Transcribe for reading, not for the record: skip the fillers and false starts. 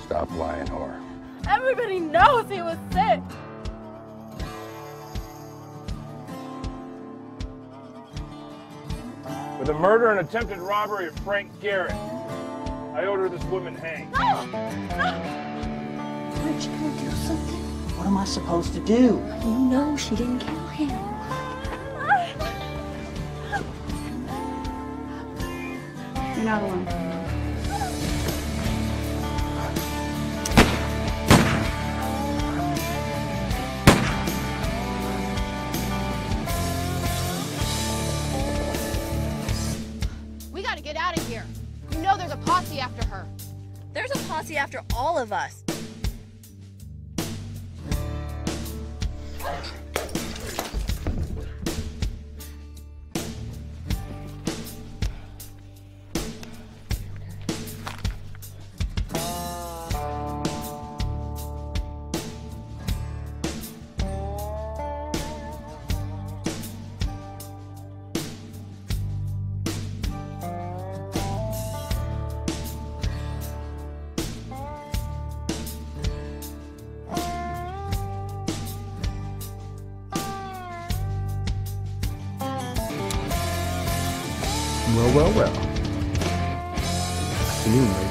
Stop lying, whore. Everybody knows he was sick. For the murder and attempted robbery of Frank Garrett, I order this woman hanged. No! Aren't you gonna do something? What am I supposed to do? You know she didn't kill him. You're not alone. We gotta get out of here. You know there's a posse after her. There's a posse after all of us. Well. Afternoon, ladies.